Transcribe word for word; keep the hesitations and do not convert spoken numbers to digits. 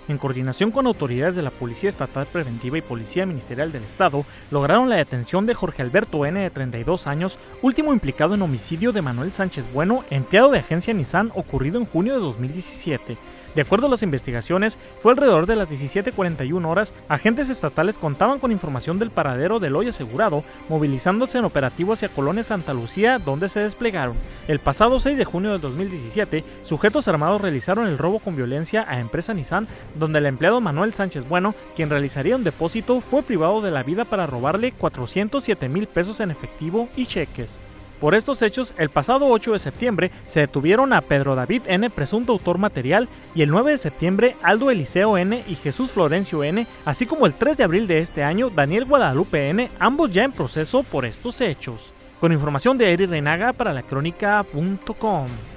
en coordinación con autoridades de la Policía Estatal Preventiva y Policía Ministerial del Estado, lograron la detención de Jorge Alberto N., de treinta y dos años, último implicado en homicidio de Manuel Sánchez Bueno, empleado de agencia Nissan, ocurrido en junio de dos mil diecisiete. De acuerdo a las investigaciones, fue alrededor de las diecisiete cuarenta y una horas, agentes estatales contaban con información del paradero del hoy asegurado, movilizándose en operativo hacia Colonia Santa Lucía, donde se desplegaron. El pasado seis de junio de dos mil diecisiete, sujetos armados realizaron el robo con violencia a empresa Nissan, donde el empleado Manuel Sánchez Bueno, quien realizaría un depósito, fue privado de la vida para robarle cuatrocientos siete mil pesos en efectivo y cheques. Por estos hechos, el pasado ocho de septiembre se detuvieron a Pedro David N., presunto autor material, y el nueve de septiembre Aldo Eliseo N. y Jesús Florencio N., así como el tres de abril de este año Daniel Guadalupe N., ambos ya en proceso por estos hechos. Con información de Eri Reinaga para la crónica punto com.